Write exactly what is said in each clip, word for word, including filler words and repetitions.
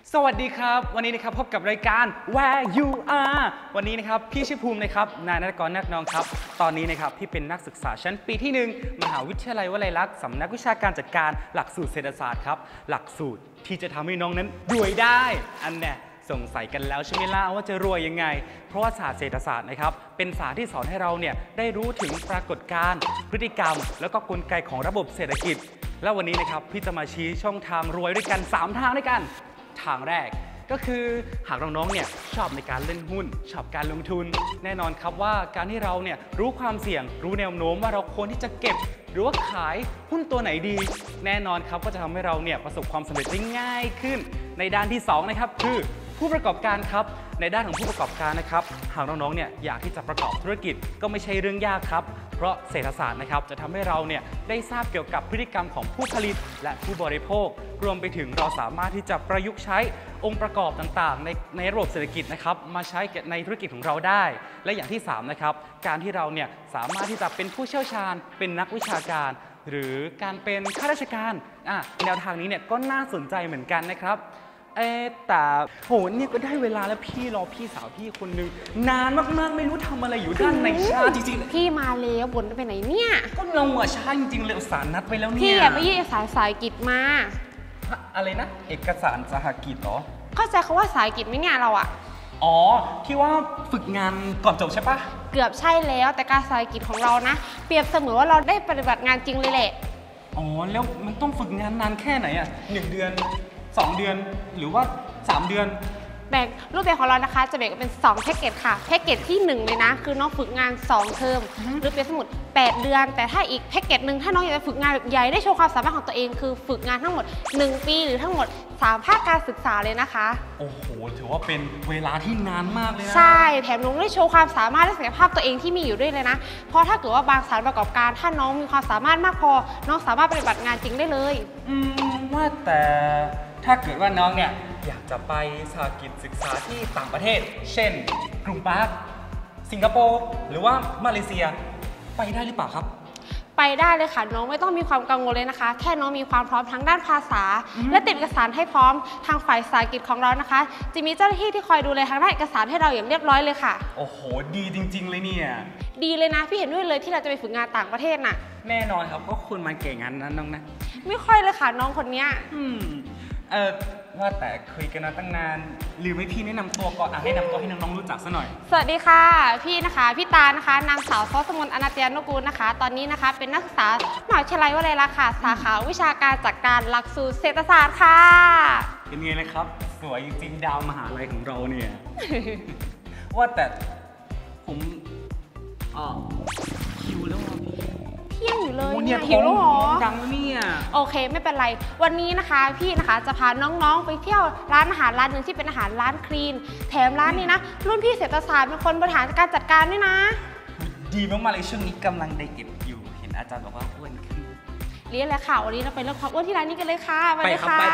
สวัสดีครับวันนี้นะครับพบกับรายการ Where You Are วันนี้นะครับพี่ชื่อภูมินะครับนายนักกรนักน้องครับตอนนี้นะครับพี่เป็นนักศึกษาชั้นปีที่หนึ่งมหาวิทยาลัยวลัยลักษณ์สำนักวิชาการจัดการหลักสูตรเศรษฐศาสตร์ครับหลักสูตรที่จะทำให้น้องนั้นรวยได้อันแน่สงสัยกันแล้วใช่ไหมล่ะว่าจะรวยยังไงเพราะว่าศาสตร์เศรษฐศาสตร์นะครับเป็นศาสตร์ที่สอนให้เราเนี่ยได้รู้ถึงปรากฏการณ์พฤติกรรมแล้วก็กลไกของระบบเศรษฐกิจแล้ววันนี้นะครับพี่จะมาชี้ช่องทางรวยด้วยกันสามทางด้วยกันทางแรกก็คือหากน้องๆเนี่ยชอบในการเล่นหุ้นชอบการลงทุนแน่นอนครับว่าการที่เราเนี่ยรู้ความเสี่ยงรู้แนวโน้มว่าเราควรที่จะเก็บหรือว่าขายหุ้นตัวไหนดีแน่นอนครับก็จะทำให้เราเนี่ยประสบความสำเร็จได้ง่ายขึ้นในด้านที่สองนะครับคือผู้ประกอบการครับในด้านของผู้ประกอบการนะครับหากน้องๆเนี่ยอยากที่จะประกอบธุรกิจก็ไม่ใช่เรื่องยากครับเพราะเศรษฐศาสตร์นะครับจะทำให้เราเนี่ยได้ทราบเกี่ยวกับพฤติกรรมของผู้ผลิตและผู้บริโภครวมไปถึงเราสามารถที่จะประยุกต์ใช้องค์ประกอบต่างๆในในระบบเศรษฐกิจนะครับมาใช้ในธุรกิจของเราได้และอย่างที่สามนะครับการที่เราเนี่ยสามารถที่จะเป็นผู้เชี่ยวชาญเป็นนักวิชาการหรือการเป็นข้าราชการอ่ะแนวทางนี้เนี่ยก็น่าสนใจเหมือนกันนะครับเอ๊แต่โหเนี่ยก็ได้เวลาแล้วพี่รอพี่สาวพี่คนนึงนานมากๆไม่รู้ทำอะไรอยู่ด้านในช้าจริงๆพี่มาแล้วบนไปไหนเนี่ยก็เราอะช้าจริงๆเลยอุตส่าห์นัดไปแล้วเนี่ยพี่อะไปยื่นเอกสารสายกิจมาอะไรนะเอกสารสหกิจเหรอเข้าใจคำว่าสายกิจไหมเนี่ยเราอะอ๋อที่ว่าฝึกงานก่อนจบใช่ปะเกือบใช่แล้วแต่การสายกิจของเรานะเปรียบเสมือนว่าเราได้ปฏิบัติงานจริงเลยแหละอ๋อแล้วมันต้องฝึกงานนานแค่ไหนอะหนึ่งเดือนสองเดือนหรือว่าสามเดือนแบ่งรูปแบบของเรานะคะจะแบ่งเป็นสองแพ็กเกจค่ะแพ็กเกจที่หนึ่งเลยนะคือน้องฝึกงานสองเทอมหรือเป็นสมุดแปดเดือนแต่ถ้าอีกแพ็กเกจหนึ่งถ้าน้องอยากจะฝึกงานแบบใหญ่ได้โชว์ความสามารถของตัวเองคือฝึกงานทั้งหมดหนึ่งปีหรือทั้งหมดสามภาคการศึกษาเลยนะคะโอ้โหถือว่าเป็นเวลาที่นานมากเลยนะใช่แถมน้องได้โชว์ความสามารถและศักยภาพตัวเองที่มีอยู่ด้วยเลยนะเพราะถ้าเกิดว่าบางสถานประกอบการถ้าน้องมีความสามารถมากพอน้องสามารถปฏิบัติงานจริงได้เลยอืมว่าแต่ถ้าเกิดว่าน้องเนี่ยอยากจะไปสหกิจศึกษาที่ต่างประเทศเช่นกรุงปาร์คสิงคโปร์หรือว่ามาเลเซียไปได้หรือเปล่าครับไปได้เลยค่ะน้องไม่ต้องมีความกังวลเลยนะคะแค่น้องมีความพร้อมทั้งด้านภาษาและติดเอกสารให้พร้อมทางฝ่ายสหกิจของเรานะคะจะมีเจ้าหน้าที่ที่คอยดูแลทางด้านเอกสารให้เราอย่างเรียบร้อยเลยค่ะโอ้โหดีจริงๆเลยเนี่ยดีเลยนะพี่เห็นด้วยเลยที่เราจะไปฝึกงานต่างประเทศน่ะแน่นอนครับก็คุณมาเก่งงานนั้นน้องนะไม่ค่อยเลยค่ะน้องคนนี้อืมเออว่าแต่คุยกันมาตั้งนานลืมให้พี่แนะนำตัวก่อนอ่ะให้นำตัวให้น้องๆรู้จักซะหน่อยสวัสดีค่ะพี่นะคะพี่ตานะคะนางสาวซอสมนอนาเตียนุกูลนะคะตอนนี้นะคะเป็นนักศึกษามหาวิทยาลัยวลัยลักษณ์ค่ะสาขาวิชาการจัดการหลักสูตรเศรษฐศาสตร์ค่ะเป็นไงเลยครับสวยจริงดาวมหาลัยของเราเนี่ย ว่าแต่ผมอ๋อคิวแล้วเที่ยงอยู่เลยเนี่ยหิวแล้วหรอดังเนี่ยโอเคไม่เป็นไรวันนี้นะคะพี่นะคะจะพาน้องๆไปเที่ยวร้านอาหารร้านหนึ่งที่เป็นอาหารร้านคลีนแถมร้านนี้นะรุ่นพี่เศรษฐศาสตร์เป็นคนบริหารการจัดการด้วยนะดีมากๆเลยช่วงนี้กำลังไดเอทอยู่เห็นอาจารย์บอกว่าอ้วนขึ้นเรียนเลยค่ะวันนี้เราไปเรื่องความอ้วนที่ร้านนี้กันเลยค่ะไปเลยค่ะ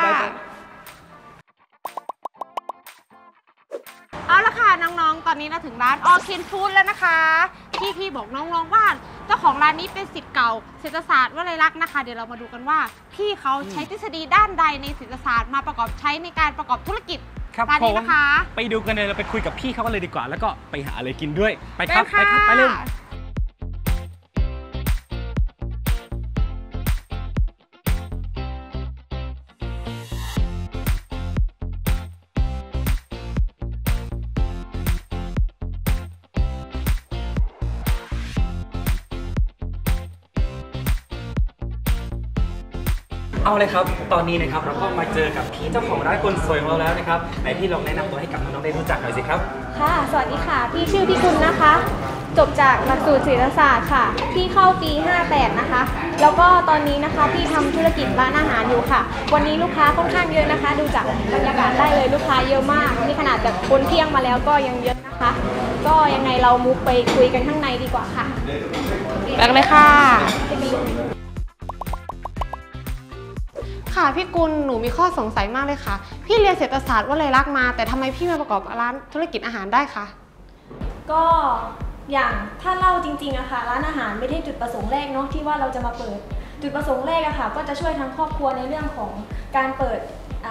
เอาละค่ะน้องๆตอนนี้เราถึงร้านออคินฟู้ดแล้วนะคะพี่พี่บอกน้องๆว่าเจ้าของร้านนี้เป็นศิษย์เก่าเศรษฐศาสตร์วลัยลักษณ์นะคะเดี๋ยวเรามาดูกันว่าพี่เขาใช้ทฤษฎีด้านใดในเศรษฐศาสตร์มาประกอบใช้ในการประกอบธุรกิจร้านนี้นะคะไปดูกันเลยเราไปคุยกับพี่เขากันเลยดีกว่าแล้วก็ไปหาอะไรกินด้วยไปครับไปครับไปเลยเอาเลยครับตอนนี้นะครับเราก็มาเจอกับพี่เจ้าของร้านคนสวยของเราแล้วนะครับไหนพี่ลองแนะนำตัวให้กับน้องๆได้รู้จักหน่อยสิครับค่ะสวัสดีค่ะพี่ชื่อพี่คุณนะคะจบจากหลักสูตรเศรษฐศาสตร์ค่ะพี่เข้าปีห้าแปดนะคะแล้วก็ตอนนี้นะคะพี่ทำธุรกิจร้านอาหารอยู่ค่ะวันนี้ลูกค้าค่อนข้างเยอะนะคะดูจากบรรยากาศได้เลยลูกค้าเยอะมากนี่ขนาดแบบคนเที่ยงมาแล้วก็ยังเยอะนะคะก็ยังไงเรามุกไปคุยกันข้างในดีกว่าค่ะไปกันเลยค่ะค่ะพี่กุลหนูมีข้อสงสัยมากเลยค่ะพี่เรียนเศรษฐศาสตร์วลัยลักษณ์มาแต่ทำไมพี่มาประกอบร้านธุรกิจอาหารได้คะก็อย่างถ้าเล่าจริงๆอะค่ะร้านอาหารไม่ได้จุดประสงค์แรกเนาะที่ว่าเราจะมาเปิดจุดประสงค์แรกอะค่ะก็จะช่วยทั้งครอบครัวในเรื่องของการเปิด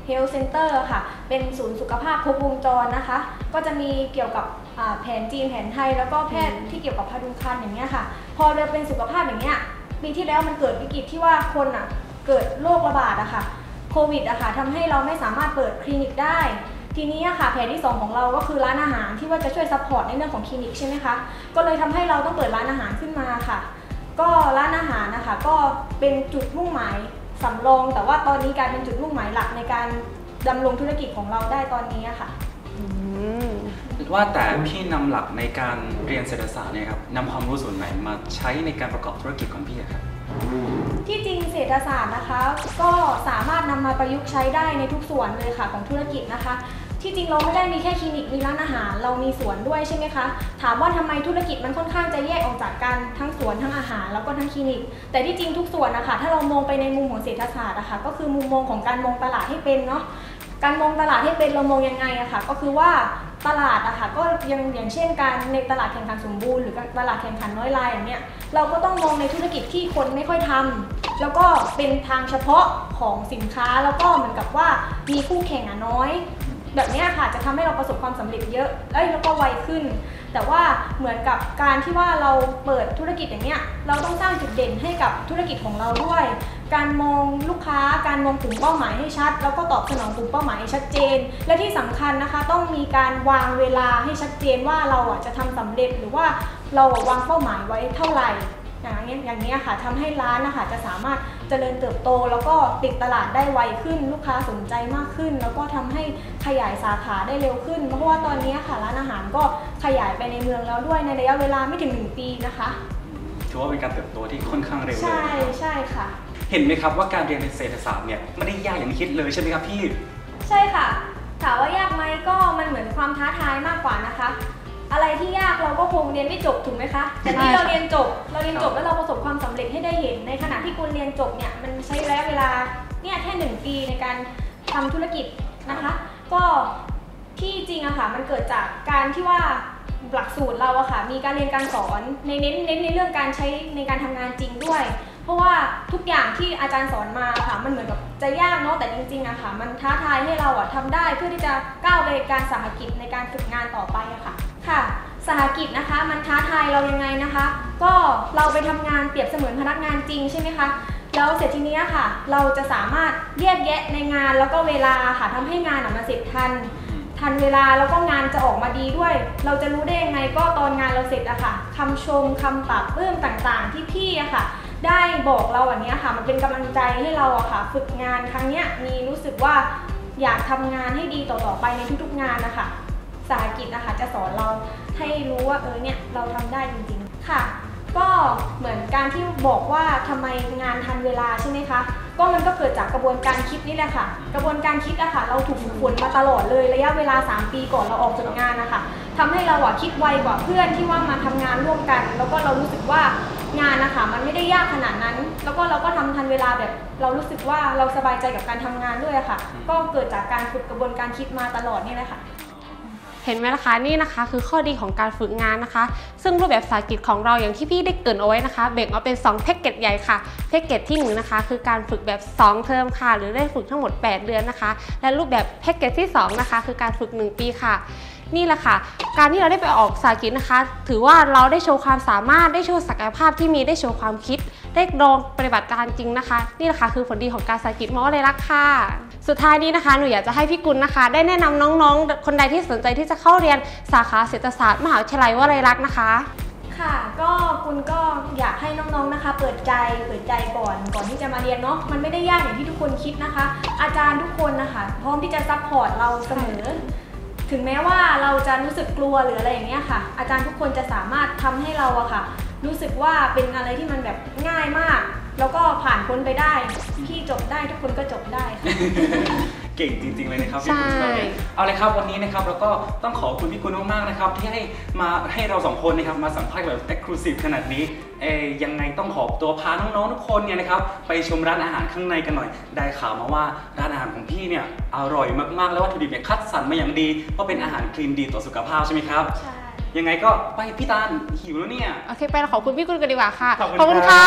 Health Center ค่ะเป็นศูนย์สุขภาพครบวงจรนะคะก็จะมีเกี่ยวกับแผนจีนแผนไทยแล้วก็แพทย์ที่เกี่ยวกับพดุงครรภ์อย่างเงี้ยค่ะพอเราเป็นสุขภาพอย่างเงี้ยปีที่แล้วมันเกิดวิกฤตที่ว่าคนอ่ะเกิดโรคระบาดอะค่ะโควิดอะค่ะทำให้เราไม่สามารถเปิดคลินิกได้ทีนี้อะค่ะแผนที่สองของเราก็คือร้านอาหารที่ว่าจะช่วยซัพพอร์ตในเรื่องของคลินิกใช่ไหมคะก็เลยทำให้เราต้องเปิดร้านอาหารขึ้นมาค่ะก็ร้านอาหารนะคะก็เป็นจุดมุ่งหมายสำรองแต่ว่าตอนนี้กลายเป็นจุดมุ่งหมายหลักในการดำรงธุรกิจของเราได้ตอนนี้ค่ะว่าแต่พี่นำหลักในการเรียนเศรษฐศาสตร์เนี่ยครับนำความรู้ส่วนไหนมาใช้ในการประกอบธุรกิจของพี่ครับที่จริงเศรษฐศาสตร์นะคะก็สามารถนำมาประยุกต์ใช้ได้ในทุกส่วนเลยค่ะของธุรกิจนะคะที่จริงเราไม่ได้มีแค่คลินิกมีร้านอาหารเรามีสวนด้วยใช่ไหมคะถามว่าทำไมธุรกิจมันค่อนข้างจะแยกออกจากกันทั้งสวนทั้งอาหารแล้วก็ทั้งคลินิกแต่ที่จริงทุกส่วนนะคะถ้าเรามองไปในมุมของเศรษฐศาสตร์นะคะก็คือมุมมองของการมองตลาดให้เป็นเนาะการมองตลาดให้เป็นเรามองยังไงอะค่ะก็คือว่าตลาดอะค่ะก็ยังอย่างเช่นการในตลาดแข่งขันสมบูรณ์หรือตลาดแข่งขันน้อยรายอย่างเนี้ยเราก็ต้องมองในธุรกิจที่คนไม่ค่อยทำแล้วก็เป็นทางเฉพาะของสินค้าแล้วก็เหมือนกับว่ามีคู่แข่งอะน้อยแบบนี้ค่ะจะทำให้เราประสบความสำเร็จเยอะแล้วก็ไวขึ้นแต่ว่าเหมือนกับการที่ว่าเราเปิดธุรกิจอย่างเนี้ยเราต้องสร้างจุดเด่นให้กับธุรกิจของเราด้วยการมองลูกค้าการมองกลุ่มเป้าหมายให้ชัดแล้วก็ตอบสนองกลุ่มเป้าหมายให้ชัดเจนและที่สำคัญนะคะต้องมีการวางเวลาให้ชัดเจนว่าเราอ่ะจะทำสำเร็จหรือว่าเราวางเป้าหมายไว้เท่าไหร่อย่างนี้อย่างนี้ค่ะทำให้ร้านนะคะจะสามารถเจริญเติบโตแล้วก็ติดตลาดได้ไวขึ้นลูกค้าสนใจมากขึ้นแล้วก็ทำให้ขยายสาขาได้เร็วขึ้นเพราะว่าตอนนี้ค่ะร้านอาหารก็ขยายไปในเมืองแล้วด้วยในระยะเวลาไม่ถึงหนึ่งปีนะคะถือว่าเป็นการเติบโตที่ค่อนข้างเร็วเลยใช่ใช่ค่ะเห็นไหมครับว่าการเรียนเศรษฐศาสตร์เนี่ยไม่ได้ยากอย่างที่คิดเลยใช่ไหมครับพี่ใช่ค่ะถามว่ายากไหมก็มันเหมือนความท้าทายมากกว่านะคะอะไรที่ยากเราก็คงเรียนไม่จบถูกไหมคะแต่ที่เราเรียนจบเราเรียนจบแล้วเราประสบความสำเร็จให้ได้เห็นในขณะที่คุณเรียนจบเนี่ยมันใช้ระยะเวลาเนี่ยแค่หนึ่งปีในการทำธุรกิจนะคะก็ที่จริงอะค่ะมันเกิดจากการที่ว่าหลักสูตรเราอะค่ะมีการเรียนการสอนในเน้นเน้นในเรื่องการใช้ในการทำงานจริงด้วยเพราะว่าทุกอย่างที่อาจารย์สอนมาค่ะมันเหมือนกับจะยากเนาะแต่จริงๆอะค่ะมันท้าทายให้เราอะทำได้เพื่อที่จะก้าวไปการสหกิจในการฝึกงานต่อไปอะค่ะค่ะสหกิจนะคะมันท้าทายเรายังไงนะคะก็เราไปทำงานเปรียบเสมือนพนักงานจริงใช่ไหมคะแล้วเสร็จทีนี้ค่ะเราจะสามารถแยกแยะในงานแล้วก็เวลาค่ะทำให้งานออกมาเสร็จทันทันเวลาแล้วก็งานจะออกมาดีด้วยเราจะรู้ได้ยังไงก็ตอนงานเราเสร็จอะค่ะคำชมคำปรับเพิ่มต่างๆที่พี่อะค่ะได้บอกเราอย่างนี้ค่ะมันเป็นกำลังใจให้เราอะค่ะฝึกงานครั้งนี้มีรู้สึกว่าอยากทำงานให้ดีต่อๆไปในทุกๆงานนะคะสหกิจนะคะจะสอนเราให้รู้ว่าเออเนี่ยเราทำได้จริงๆค่ะก็เหมือนการที่บอกว่าทำไมงานทันเวลาใช่ไหมคะก็มันก็เกิดจากกระบวนการคิดนี่แหละค่ะกระบวนการคิดอะค่ะเราถูกฝึกฝนมาตลอดเลยระยะเวลาสามปีก่อนเราออกจากงานนะคะทำให้เราอะคิดไวกว่าเพื่อนที่ว่ามาทำงานร่วมกันแล้วก็เรารู้สึกว่างานนะคะมันไม่ได้ยากขนาดนั้นแล้วก็เราก็ทำทันเวลาแบบเรารู้สึกว่าเราสบายใจกับการทำงานด้วยค่ะก็เกิดจากการฝึกกระบวนการคิดมาตลอดนี่แหละค่ะเห็นไหมล่ะคะนี่นะคะคือข้อดีของการฝึกงานนะคะซึ่งรูปแบบสาหกิจของเราอย่างที่พี่ได้เกริ่นเอาไว้นะคะแบ่งออกเป็นสองแพ็กเกจใหญ่ค่ะแพ็กเกจที่หนึ่งนะคะคือการฝึกแบบสองเทอมค่ะหรือได้ฝึกทั้งหมดแปดเดือนนะคะและรูปแบบแพ็กเกจที่สองนะคะคือการฝึกหนึ่งปีค่ะนี่แหละค่ะการที่เราได้ไปออกสาหกิจนะคะถือว่าเราได้โชว์ความสามารถได้โชว์ศักยภาพที่มีได้โชว์ความคิดได้ลองปฏิบัติการจริงนะคะนี่แหละค่ะคือผลดีของการสาหกิจมอเลยรักค่ะสุดท้ายนี้นะคะหนูอยากจะให้พี่กุลนะคะได้แนะนำน้องๆคนใดที่สนใจที่จะเข้าเรียนสาขาเศรษฐศาสตร์มหาวิทยาลัยวลัยลักษณ์นะคะค่ะก็คุณก็อยากให้น้องๆนะคะเปิดใจเปิดใจก่อนก่อนที่จะมาเรียนเนาะมันไม่ได้ยากอย่างที่ทุกคนคิดนะคะอาจารย์ทุกคนนะคะพร้อมที่จะซัพพอร์ตเราเสมอถึงแม้ว่าเราจะรู้สึกกลัวหรืออะไรอย่างเงี้ยค่ะอาจารย์ทุกคนจะสามารถทำให้เราอะค่ะรู้สึกว่าเป็นอะไรที่มันแบบง่ายมากแล้วก็ผ่านพ้นไปได้พี่จบได้ทุกคนก็จบได้ค่ะเก่งจริงๆเลยนะครับพี่กุลเอาเลยครับวันนี้นะครับแล้วก็ต้องขอบคุณพี่กุลมากๆนะครับที่ให้มาให้เราสองคนนะครับมาสัมภาษณ์แบบ Exclusive ขนาดนี้เอ้ยังไงต้องขอตัวพาน้องๆทุกคนเนี่ยนะครับไปชมร้านอาหารข้างในกันหน่อยได้ข่าวมาว่าร้านอาหารของพี่เนี่ยอร่อยมากๆแล้ววัตถุดิบเนี่ยคัดสรรมาอย่างดีเพราะเป็นอาหารคลีนดีต่อสุขภาพใช่ไหมครับใช่ยังไงก็ไปพี่ตาลหิวแล้วเนี่ยโอเคไปขอบคุณพี่กุลกันดีกว่าค่ะขอบคุณค่ะ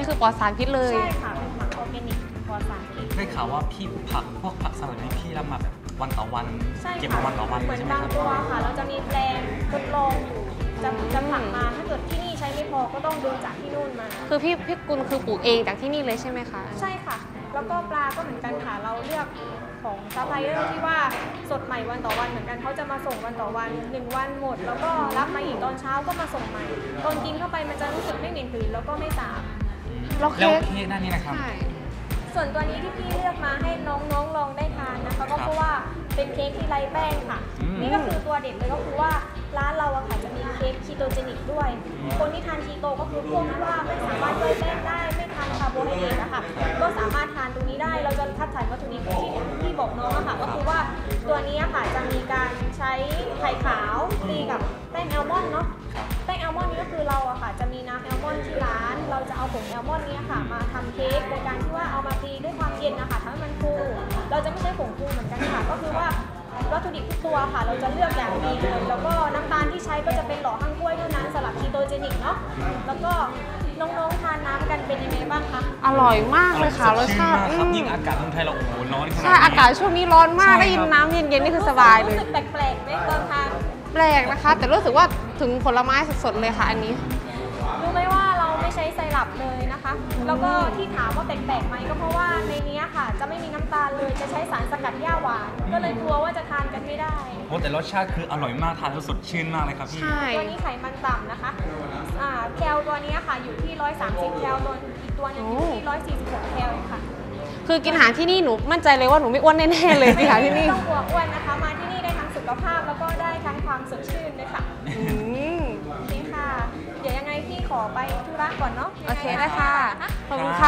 นี่คือปลอดสารพิษเลยใช่ค่ะเป็นผักออร์แกนิกปลอดสารพิษได้ข่าวว่าพี่ผักพวกผักสลัดนี่พี่รับมาแบบวันต่อวันใช่เก็บค่ะมาวันต่อวันเหมือนใช่ไหมบางครับตัวค่ะ เราจะมีแปลงทดลองอยู่จะจะผักมาถ้าเกิดที่นี่ใช้ไม่พอก็ต้องดูจากที่นู่นมาคือพี่พี่กุลคือปลูกเองจากที่นี่เลยใช่ไหมคะใช่ค่ะ แล้วก็ปลาก็เหมือนกันค่ะ เราเลือกของซัพพลายเออร์ที่ว่าสดใหม่วันต่อวันเหมือนกันเขาจะมาส่งวันต่อวันหนึ่งวันหมด แล้วก็รับมาอีกตอนเช้าก็มาส่งใหม่ตอนกินเข้าไปมันจะรู้สึกไม่เหม็นหืนแล้วก็ไม่สาบแล้วแล้วเค้กเค้กด้านนี้นะครับใช่ส่วนตัวนี้ที่พี่เลือกมาให้น้องๆลองได้ทานนะคะก็เพราะว่าเป็นเค้กที่ไร้แป้งค่ะอืมนี่ก็คือตัวเด็ดเลยก็คือว่าร้านเราอะค่ะจะมีเค้กคีโตเจนิกด้วย คนที่ทานคีโตก็คือพวกที่ว่าไม่สามารถย่อยแป้งได้ไม่ทานคาร์โบไฮเดรตนะคะก็สามารถทานตรงนี้ได้เราจะคัดสรรวัตถุดิบที่ที่บอกน้องอะค่ะก็คือว่าตัวนี้อะค่ะจะมีการใช้ไข่ขาวตีกับแป้งแอลมอนด์เนาะ แป้งแอลมอนด์นี้ก็คือเราอะค่ะจะมีน้ำแอลมอนด์ที่ร้าน เราจะเอาผงแอลมอนด์นี้ค่ะมาทำเค้กโดยการที่ว่าเอามาตีด้วยความเย็นนะคะทำให้มันฟูเราจะไม่ใช้ผงฟูเหมือนกันค่ะก็คือว่าวัตถุดิบทุกตัวค่ะ เราจะเลือกอย่างดีเลยแล้วก็น้ำตาลที่ใช้ก็จะเป็นหล่อข้างกล้วยเท่านั้นสลับคีโตเจนิกเนาะแล้วก็น้องๆทานน้ำกันเป็นยังไงบ้างคะอร่อยมากเลยค่ะรสชาติสดชื่นมากครับอืมยิ่งอากาศเมืองไทยเราโอ้โหร้อนขนาดนี้ใช่อากาศช่วงนี้ร้อนมากใช่ได้ยินครับน้ำเย็นๆนี่คือสบายเลยรู้สึกแปลกๆไหมตอนทานแปลกนะคะ แต่รู้สึกว่าถึงผลไม้สดๆเลยค่ะอันนี้รู้ไหมว่าเราไม่ใช้ไซรัปเลยนะคะ แล้วก็ที่ถามว่าแปลกๆไหมก็เพราะว่าในนี้ค่ะ จะไม่มีน้ำตาลเลยจะใช้สารสกัดหญ้าหวาน ก็เลยกลัวว่าจะทานกันไม่ได้โอ้แต่รสชาติคืออร่อยมากทานแล้วสดชื่นมากเลยครับพี่ใช่ตัวนี้ไขมันต่ำนะคะอ่าแคลตัวนี้ค่ะอยู่ที่หนึ่งร้อยสามสิบแคลตัวอีกตัวหนึงอยู่ที่หนึ่งร้อยสี่สิบหกแคลเองค่ะคือกินอาหารที่นี่หนูมั่นใจเลยว่าหนูไม่อ้วนแน่ๆเลยที่หาที่นี่ไม่ต้องกลัวอ้วนนะคะ มาที่นี่ได้ทั้งสุขภาพแล้วก็ได้ทั้งความสดชื่นเลยค่ะอืมนี่ค่ะ เดี๋ยวยังไงพี่ขอไปธุระก่อนเนาะโอเคได้ค่ะ ขอบคุณครัค่ะ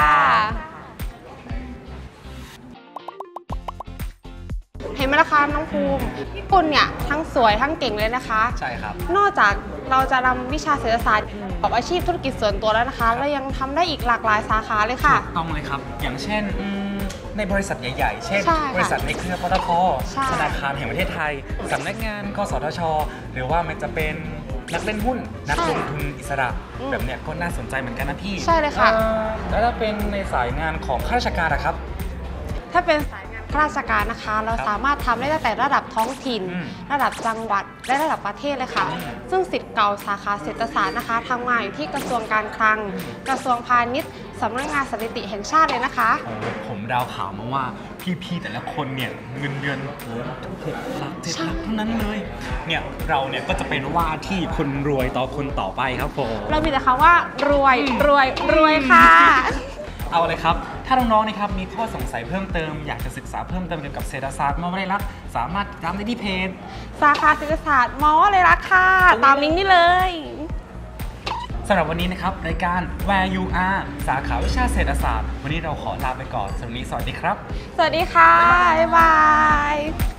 เห็นไหมล่ะคะน้องภูมิพี่กุลเนี่ยทั้งสวยทั้งเก่งเลยนะคะใช่ครับนอกจากเราจะนำวิชาเศรษฐศาสตร์ประกอบอาชีพธุรกิจส่วนตัวแล้วนะคะเรายังทำได้อีกหลากหลายสาขาเลยค่ะต้องเลยครับ อย่างเช่นอืมในบริษัทใหญ่ๆ เช่นใช่ค่ะบริษัทในเครือปตทใช่ธนาคารแห่งประเทศไทย สำนักงานกสทช หรือว่ามันจะเป็นนักเล่นหุ้น นักลงทุนอิสระอืมแบบเนี้ยก็น่าสนใจเหมือนกันนะพี่ใช่เลยค่ะอ่าแล้วถ้าเป็นในสายงานของข้าราชการอะครับถ้าเป็นสายงานข้าราชการนะคะ เราครับสามารถทำได้ตั้งแต่ระดับท้องถิ่นอืมระดับจังหวัดและระดับประเทศเลยค่ะอืมซึ่งสิทธิ์เก่าสาขาเศรษฐศาสตร์นะคะทำงานอยู่ที่กระทรวงการคลัง กระทรวงพาณิชย์สำนักงานสถิติแห่งชาติเลยนะคะโอ้ผมดาวข่าวมาว่าพี่ๆแต่ละคนเนี่ยเงินเดือนโอ้หกหลักเจ็ดหลักเท่านั้นเลย เนี่ยเราเนี่ยก็จะเป็นว่าที่คนรวยต่อคนต่อไปครับผมเรามีแต่คำว่ารวยรวยรวยค่ะเอาเลยครับ ถ้าน้องๆนะครับมีข้อสงสัยเพิ่มเติม อยากจะศึกษาเพิ่มเติมเกี่ยวกับเศรษฐศาสตร์มอวลัยลักษณ์สามารถติดตามได้ที่เพจสาขาเศรษฐศาสตร์มอเลยรักค่ะ ตามลิงก์นี่เลยสำหรับวันนี้นะครับรายการ Where You Are สาขาวิชาเศรษฐศาสตร์ วันนี้เราขอลาไปก่อนสำหรับวันนี้สวัสดีครับสวัสดีค่ะ บ๊ายบาย